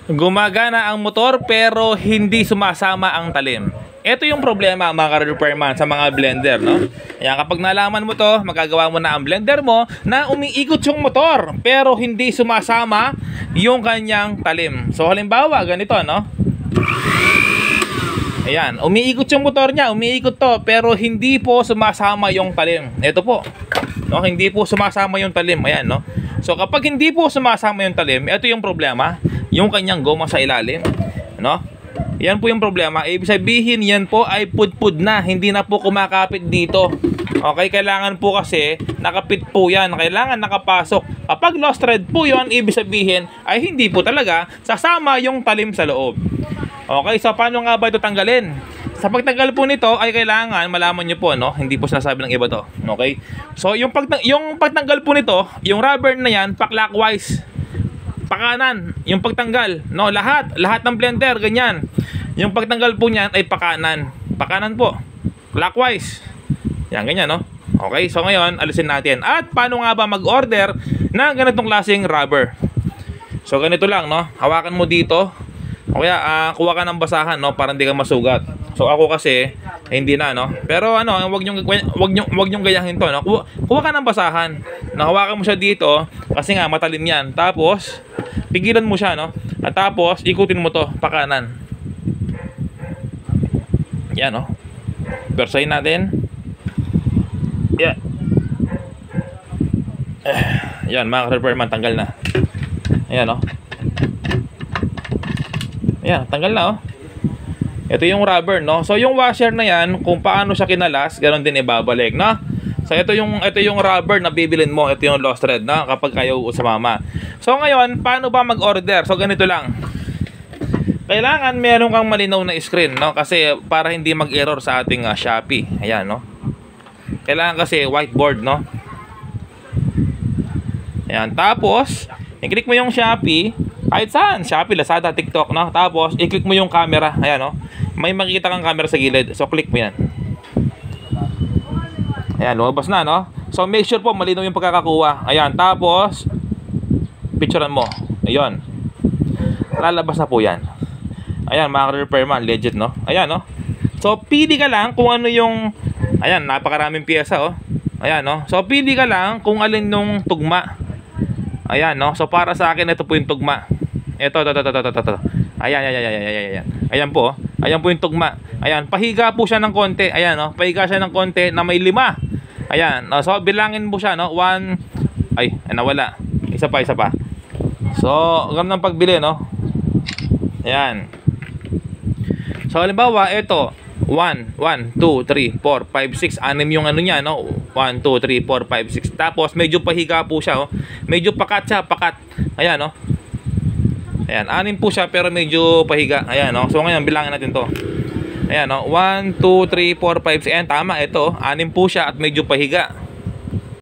Gumagana ang motor pero hindi sumasama ang talim. Ito yung problema mga ka-repairman sa mga blender, no? Kaya kapag nalaman mo to, magagawa mo na ang blender mo na umiikot yung motor pero hindi sumasama yung kanyang talim. So halimbawa, ganito, no? Ayan, umiikot yung motor niya, umiikot to pero hindi po sumasama yung talim. Ito po, no? Hindi po sumasama yung talim, ayan, no? So kapag hindi po sumasama yung talim, ito yung problema, yung kanyang goma sa ilalim, no? Yan po yung problema. Ibig sabihin, yan po ay pudpud na, hindi na po kumakapit dito. Okay, kailangan po kasi nakapit po yan, kailangan nakapasok. Kapag lost thread po yon, ibig sabihin ay hindi po talaga sasama yung talim sa loob. Okay, so paano nga ba ito tanggalin? Sa pagtanggal po nito ay kailangan malaman nyo po, no? Hindi po sinasabi ng iba to. Okay, so yung pagtanggal po nito, yung rubber na yan, pa-clockwise, pakanan, yung pagtanggal, no? Lahat ng blender ganyan. Yung pagtanggal po niyan ay pakanan po, clockwise. Yan, ganyan, no? Okay, so ngayon alisin natin. At paano nga ba mag-order ng ganitong klaseng rubber? So ganito lang, no? Hawakan mo dito. O kaya kuha ka ng basahan, no, para hindi ka masugat. So ako kasi hindi na, no. Pero ano, wag niyo gayahin to, no. Kuha ka ng basahan. Hawakan mo siya dito kasi nga matalim 'yan. Tapos pigilan mo siya, no. At tapos ikutin mo to pakanan. Yan, no. Persahin natin. Yan. Yan, mga repairman, tanggal na. Ayan, no. Ayan, tanggal na, oh. Ito yung rubber, no. So yung washer na yan, kung paano siya kinalas, ganoon din ibabalik, no. So ito yung rubber na bibilin mo, ito yung lost thread, no, kapag kayo sumama. So ngayon, paano ba mag-order? So ganito lang. Kailangan meron kang malinaw na screen, no, kasi para hindi mag-error sa ating Shopee. Ayan, no. Kailangan kasi whiteboard, no. Ayan, tapos i-click mo yung Shopee, kahit saan, Shopee, Lazada, TikTok, no. Tapos i-click mo yung camera. Ayan, no. May makikita kang camera sa gilid. So click mo yan. Ayan, lumabas na, no. So make sure po malinaw yung pagkakakuha. Ayan, tapos picturean mo. Ayun. Lalabas na po yan. Ayan, mga repairman, legit, no. Ayan, no. So pili ka lang kung ano yung, ayan, napakaraming piyesa, oh. Ayan, no. So pili ka lang kung alin nung tugma. Ayan, no. So para sa akin ito po yung tugma. Ito. Ayan. Ayan po, oh. Ayan po yung tugma. Ayan, pahiga po siya ng konti. Ayan, no. Pahiga siya ng konti na may 5. Ayan, no. So bilangin mo siya, no. 1. Ay, nawala. Isa pa. So, ganun ang pagbili, no. Ayan. So halimbawa, ito 1, 2, 3, 4, 5, 6, 6 yung ano niya, no? 1, 2, 3, 4, 5, 6. Tapos medyo pahiga po siya, oh. Medyo pakat siya, pakat. Ayan, no? Ayan, 6 po siya pero medyo pahiga. Ayan, no? So ngayon bilangin natin to. Ayan, no? 1, 2, 3, 4, 5, 6. Ayan, tama, ito 6 po siya at medyo pahiga.